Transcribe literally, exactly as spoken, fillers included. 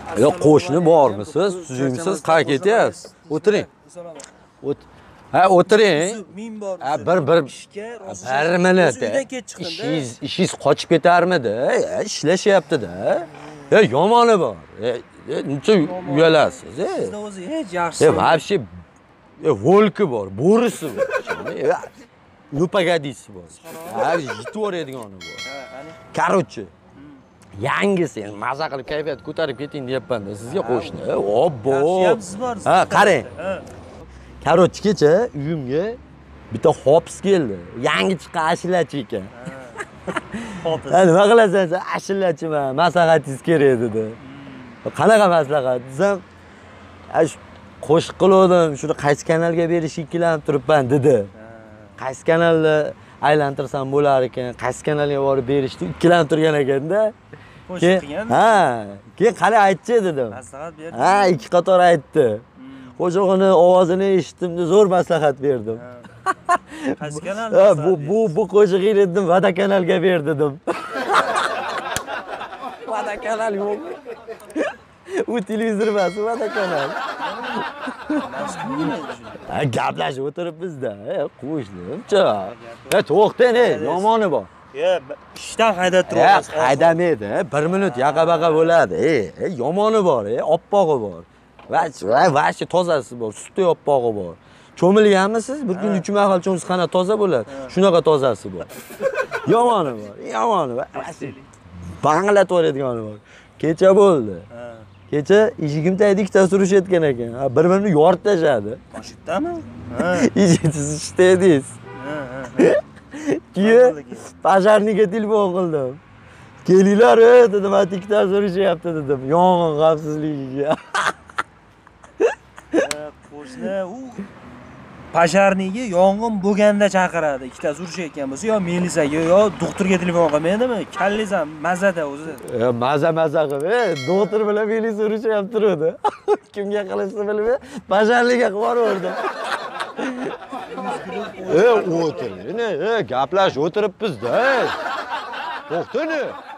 Yo, qo'shni bormisiz? Tuzimsiz, qayerga ketyapsiz? O'tiring. Ha, o'tiring. Men bor. Ha, bir bir bir minut. Ishingiz, ishingiz qochib ketarmidi? Ishlashyapti-da. Ya, yomoni bor. Necha uyalasiz? Sizda o'zi hech yaxshi. E, вообще volki bor, bo'risi bor. Nupagadisi bor. Ha, yetib o'raydigani bor. Короче, yangisi, maza qilib kayfiyat ko'tarib keting deyapman-da sizga qo'shni. Obbo. Ha, qarang. Короче, kecha uyimga bitta hops keldi. Yangi chiqqan ashillachi ekan. Hops. Ha, nima qilasan sen? Ashillachiman, maslahatingiz kerak dedi. Qanaqa maslahat desam, shu qo'shiq qildim, shuni qaysi kanalga berish ikkilanib turibman dedi. Qaysi kanalda aylantirsam bo'lar ekan, qaysi kanalga borib berishni ikkilanib turgan ekanda. Qo'shiq qilgan? Ha, keyin qani aytchi dedim. Maslahat berdi. Ha, ikki qator aytdi. Qo'shig'ini ovozini eshitdim, zo'r maslahat berdim. Qaysi kanalda? Bu bu bu qo'shig'ini dedim, Vada kanalga ber dedim. Vada kanal yo'q. U televizor emas, Vada kanal. Ha, gaplashib o'tiribmiz-da. Qo'shnim-cha. Ha, to'xtang, yomoni bor. Ya, ishdan haydab turibsiz. Haydamaydi, bir minut yaqa-baqa bo'ladi. Ey, yomoni bor, oppog'i bor. Va vashi tozasi bor, suti oppog'i bor. Cho'milganmisiz? Bir kun uch mahal cho'msiz qana toza bo'ladi. Shunaqa tozasi bor. Yomoni bor, yomoni bor. Banglatib o'radigani bor. Kecha bo'ldi. Kecha eshigim tagida ikkita surishayotgan ekan. Ha, bir-birini yorib tashadi. Toshibdami? Ha. Eshitsiz ishdingiz. Ha, ha. Keyin pajarniga telefon qildim. Kelinglar, dedim, ikkita so'rashyapti dedim. Yong'in xavfsizligiga. Qo'shni u pajarniga yong'in bo'lganda chaqiradi. Ikkita surishayotgan bo'lsa, yo milisaga, yo doktorga telefon qilmaydimi? Kallingiz ham mazada o'zi. E, maza maza qilib, doktor bilan meni so'rashyapti turdi. Kimga qilishni bilmay, pajarniga qilib yubordim. E, o'tiring, e, gaplash o'tiribmiz-da. To'xtang.